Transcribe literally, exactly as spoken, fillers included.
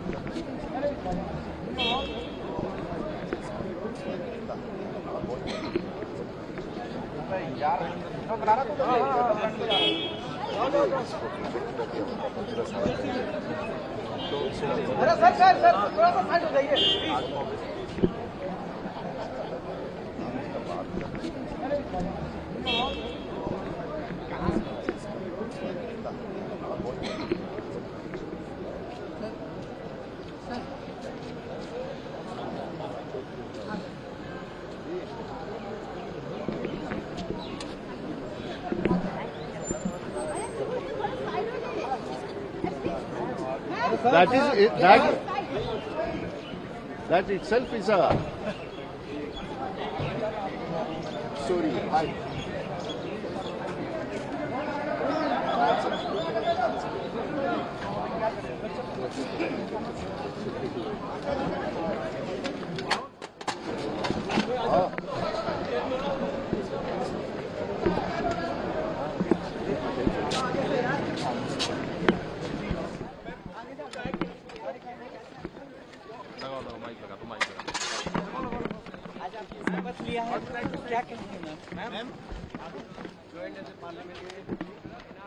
अरे sir sir sir थोड़ा सा साइड हो जाइए। That is that that itself is a story. Hi. Oh. आज आपने शपथ लिया है, क्या कहेंगे ma'am? Ma'am, joint as a parliamentary